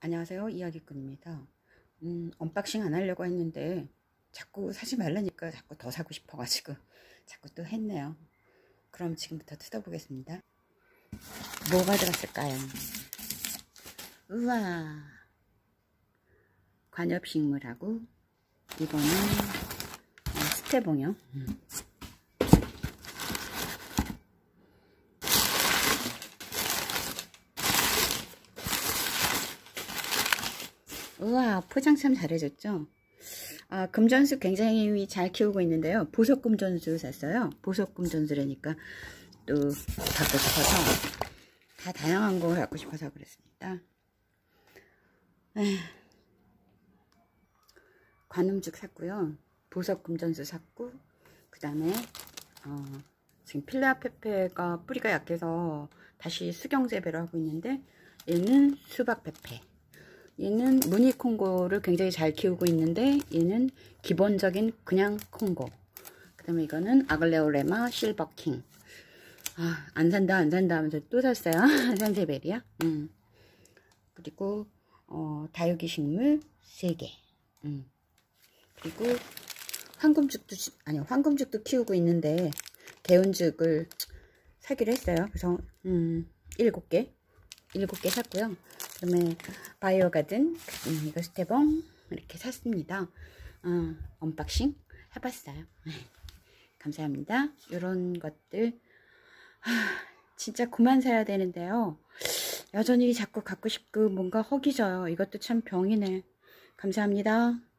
안녕하세요, 이야기꾼입니다. 언박싱 안 하려고 했는데 자꾸 사지 말라니까 자꾸 더 사고 싶어가지고 자꾸 또 했네요. 그럼 지금부터 뜯어보겠습니다. 뭐가 들었을까요? 우와, 관엽식물하고 이거는 스테봉이요. 우와, 포장 참 잘해줬죠? 금전수 굉장히 잘 키우고 있는데요. 보석 금전수 샀어요. 보석 금전수라니까 또 갖고 싶어서 다 다양한 거 갖고 싶어서 그랬습니다. 관음죽 샀고요. 보석 금전수 샀고, 그 다음에 지금 필레아 페페가 뿌리가 약해서 다시 수경 재배를 하고 있는데, 얘는 수박 페페. 얘는 무늬 콩고를 굉장히 잘 키우고 있는데, 얘는 기본적인 그냥 콩고. 그 다음에 이거는 아글레오레마 실버킹. 안 산다 하면서 또 샀어요. 산세베리아. 그리고 다육이 식물 3개. 그리고 황금죽도 키우고 있는데 개운죽을 사기로 했어요. 그래서 7개 샀고요. 그 다음에 바이오가든, 이거 스테봉 이렇게 샀습니다. 언박싱 해봤어요. 감사합니다. 이런 것들 진짜 그만 사야 되는데요. 여전히 자꾸 갖고 싶고 뭔가 허기져요. 이것도 참 병이네. 감사합니다.